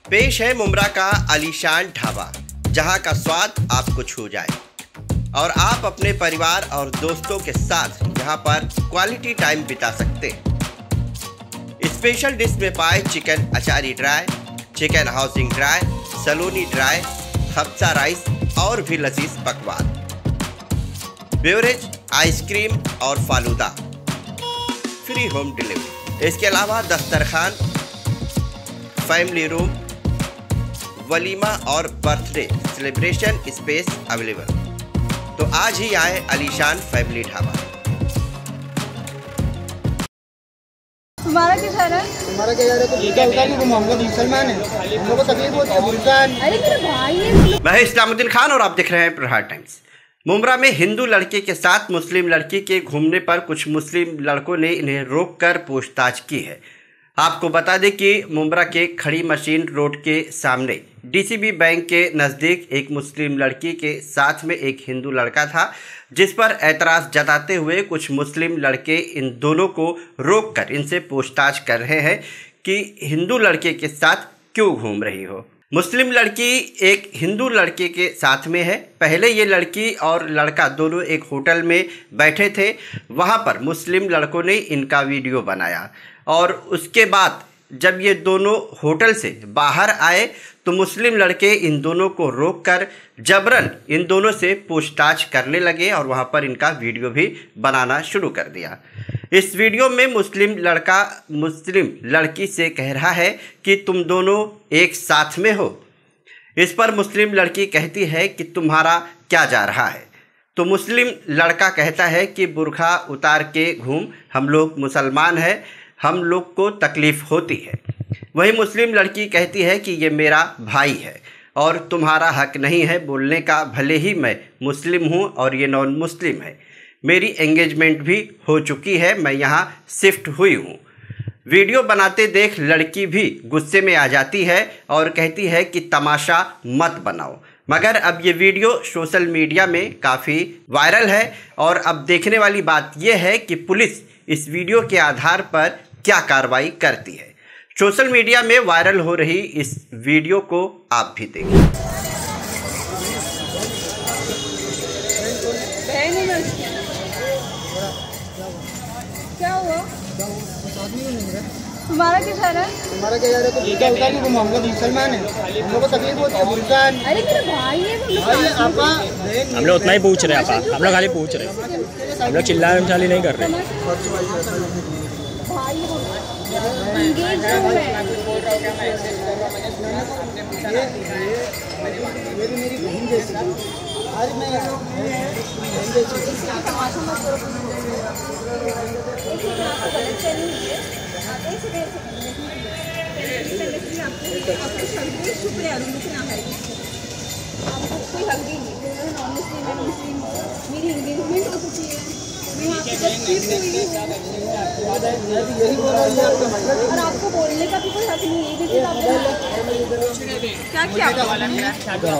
पेश है मुंब्रा का आलीशान ढाबा, जहां का स्वाद आपको छू जाए और आप अपने परिवार और दोस्तों के साथ यहां पर क्वालिटी टाइम बिता सकते हैं। स्पेशल डिश में पाए चिकन अचारी ड्राई, चिकन हाउसिंग ड्राई, सलोनी ड्राई, खप्सा राइस और भी लजीज पकवान, बेवरेज, आइसक्रीम और फालूदा, फ्री होम डिलीवरी। इसके अलावा दस्तरखान, फैमिली रूम, वलीमा और बर्थडे सेलिब्रेशन स्पेस अवेलेबल। तो आज ही आए आलीशान फैमिली ढाबा। हमारा क्या है? हमारा क्या है? तो क्या होता है कि मोहम्मद मुसलमान है, हम लोग को तकलीफ होती है, बुल्गान। अरे मेरे भाई है। मैं इस्लामुद्दीन खान और आप देख रहे हैं प्रहार टाइम्स। मुंब्रा में हिंदू लड़के के साथ मुस्लिम लड़की के घूमने पर कुछ मुस्लिम लड़कों ने इन्हें रोककर पूछताछ की है। आपको बता दें कि मुंब्रा के खड़ी मशीन रोड के सामने डीसीबी बैंक के नज़दीक एक मुस्लिम लड़की के साथ में एक हिंदू लड़का था, जिस पर एतराज़ जताते हुए कुछ मुस्लिम लड़के इन दोनों को रोककर इनसे पूछताछ कर रहे हैं कि हिंदू लड़के के साथ क्यों घूम रही हो। मुस्लिम लड़की एक हिंदू लड़के के साथ में है। पहले ये लड़की और लड़का दोनों एक होटल में बैठे थे, वहाँ पर मुस्लिम लड़कों ने इनका वीडियो बनाया और उसके बाद जब ये दोनों होटल से बाहर आए तो मुस्लिम लड़के इन दोनों को रोककर जबरन इन दोनों से पूछताछ करने लगे और वहाँ पर इनका वीडियो भी बनाना शुरू कर दिया। इस वीडियो में मुस्लिम लड़का मुस्लिम लड़की से कह रहा है कि तुम दोनों एक साथ में हो। इस पर मुस्लिम लड़की कहती है कि तुम्हारा क्या जा रहा है। तो मुस्लिम लड़का कहता है कि बुर्खा उतार के घूम, हम लोग मुसलमान हैं, हम लोग को तकलीफ़ होती है। वही मुस्लिम लड़की कहती है कि ये मेरा भाई है और तुम्हारा हक नहीं है बोलने का, भले ही मैं मुस्लिम हूँ और ये नॉन मुस्लिम है। मेरी एंगेजमेंट भी हो चुकी है, मैं यहाँ शिफ्ट हुई हूँ। वीडियो बनाते देख लड़की भी गुस्से में आ जाती है और कहती है कि तमाशा मत बनाओ। मगर अब ये वीडियो सोशल मीडिया में काफ़ी वायरल है और अब देखने वाली बात यह है कि पुलिस इस वीडियो के आधार पर क्या कार्रवाई करती है। सोशल मीडिया में वायरल हो रही इस वीडियो को आप भी देखें। क्या हुआ? हमारा क्या है? हमारा क्या है? तो क्या होता है कि मोहम्मद मुसलमान है, हम लोग को तकलीफ होती है, बुल्गान। अरे मेरे भाई है। हम लोग उतना ही पूछ रहे हैं, हम लोग खाली पूछ रहे हैं, हम लोग चिल्लाने नहीं कर रहे। मेरी बहन जैसी आज मैं मेरी एंगेजमेंट हो चुकी है, यही बोल रही है और आपको बोलने का भी कोई हक नहीं है। क्या क्या